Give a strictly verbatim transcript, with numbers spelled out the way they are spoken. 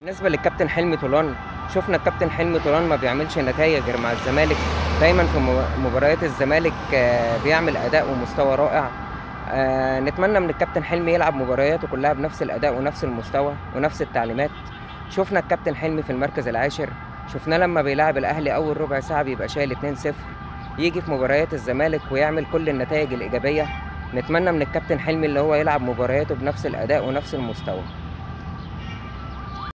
بالنسبة للكابتن حلمي طولان، شفنا الكابتن حلمي طولان ما بيعملش نتايج غير مع الزمالك. دايما في مب- مباريات الزمالك آه، بيعمل أداء ومستوى رائع. آه، نتمنى من الكابتن حلمي يلعب مبارياته كلها بنفس الأداء ونفس المستوى ونفس التعليمات. شفنا الكابتن حلمي في المركز العاشر، شفناه لما بيلعب الأهلي أول ربع ساعة بيبقى شايل اتنين صفر، يجي في مباريات الزمالك ويعمل كل النتائج الإيجابية. نتمنى من الكابتن حلمي اللي هو يلعب مبارياته بنفس الأداء ونفس المستوى.